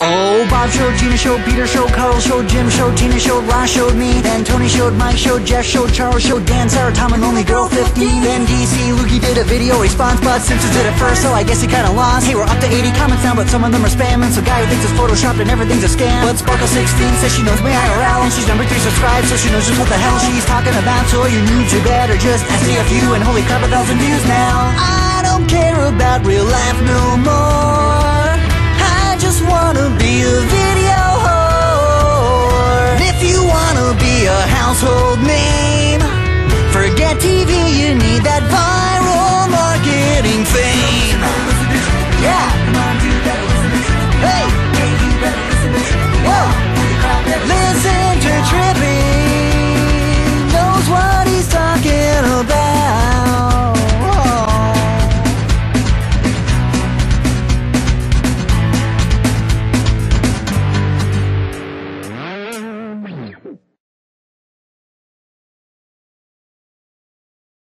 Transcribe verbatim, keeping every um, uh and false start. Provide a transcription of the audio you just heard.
Oh, Bob showed, Gina showed, Peter showed, Carl showed, Jim showed, Tina showed, Ross showed me. Then Tony showed, Mike showed, Jeff showed, Charles showed, Dan, Sarah, Tom, and only girl fifteen. Then D C, Lukey did a video response, but Simpsons did it first, so I guess he kinda lost. Hey, we're up to eighty comments now, but some of them are spamming. So guy who thinks it's photoshopped and everything's a scam. But Sparkle sixteen says she knows me I R L, and she's number three subscribed, so she knows just what the hell she's talking about. So you knew too bad, or just ask me a few, and holy crap, a thousand views now. I don't care about real life no more.